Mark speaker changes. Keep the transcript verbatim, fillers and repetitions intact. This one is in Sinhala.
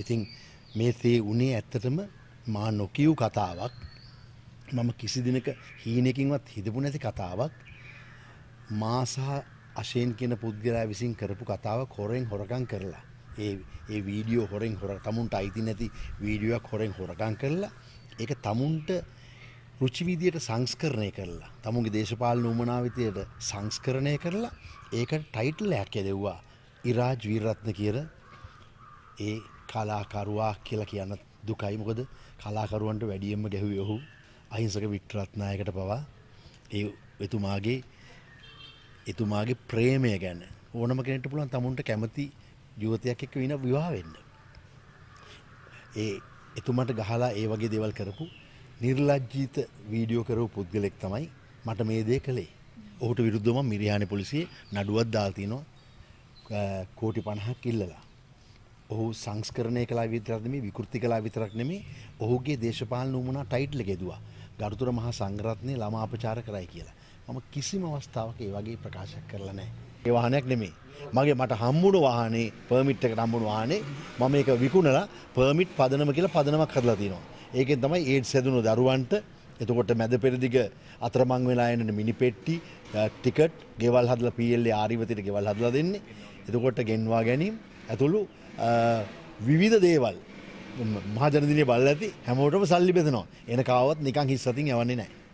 Speaker 1: ඉතින් මේ තේ උනේ ඇත්තටම මා නොකියූ කතාවක්. මම කිසි දිනක හීනකින්වත් හිතපු නැති කතාවක්. මා සහ අශේන් කියන පුද්ගලයා විසින් කරපු කතාවක් හොරෙන් හොරකම් කරලා. ඒ ඒ වීඩියෝ හොරෙන් හොර තමුන්ට අයිති නැති වීඩියෝයක් හොරෙන් හොරකම් කරලා ඒක තමුන්ට රුචි විදියට සංස්කරණය කරලා තමුන්ගේ දේශපාලන උමනාව විදියට සංස්කරණය කරලා ඒකට ටයිටල් එකක් යදෙව්වා ඉරාජ් වීරරත්න කියලා ඒ කලාකරුවා කියලා කියන දුකයි මොකද කලාකරුවන්ට වැඩියෙන්ම ගැහුවේ ඔහු අහිංසක වික්ටරත්නායකට පවා ඒ එතුමාගේ එතුමාගේ ප්‍රේමය ගැන ඕනම කෙනෙක්ට පුළුවන් තමුන්ට කැමති යුවතියක් එක්ක වින විවාහ වෙන්න. ඒ එතුමාට ගහලා ඒ වගේ දේවල් කරපු නිර්ලජ්ජිත වීඩියෝ කරපු පුද්ගලෙක් තමයි මට මේ දේ කළේ. ඔහුට විරුද්ධව මම මිරිහානේ පොලිසියේ නඩුවක් දාලා තිනවා කෝටි පනහක් ඉල්ලලා. ඔහු සංස්කරණය කළා විතරක් නෙමෙයි විකෘති කළා විතරක් නෙමෙයි ඔහුගේ දේශපාලන උමනා ටයිටල් එක ගෙදුවා. ගරුතර මහා සංඝරත්නයේ ළමා අපචාර කරයි කියලා. මම කිසිම අවස්ථාවක ඒ වගේ ප්‍රකාශයක් කරලා නැහැ. ඒ වාහනයක් නෙමෙයි. මගේ මට හම්බුණු වාහනේ පර්මිට් එකට හම්බුණු වාහනේ මම ඒක විකුණලා පර්මිට් පදනම කියලා පදනමක් හදලා තිනවා. ඒකෙන් තමයි ඒඩ්ස් හැදුණු දරුවන්ට එතකොට මැද පෙරදිග අතරමං වෙලා එන මිනිපෙට්ටි ටිකට් ගෙවල් හදලා පී එල් ඒ ආරිවතිට ගෙවල් හදලා දෙන්නේ. එතකොට ගෙන්වා ගැනීම ඇතුළු විවිධ දේවල් මහජන දිනේ බලලා ඇති හැමෝටම සල්ලි බෙදනවා. එන කාවත් නිකන් හිස් අතින් යවන්නේ නැහැ.